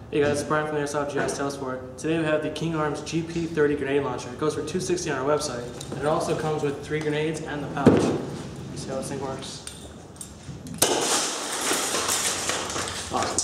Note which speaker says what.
Speaker 1: Hey guys, it's Brian from the Airsoft GI Sales Floor. Today we have the King Arms GP-30 grenade launcher. It goes for $260 on our website. And it also comes with 3 grenades and the pouch. See how this thing works. Awesome.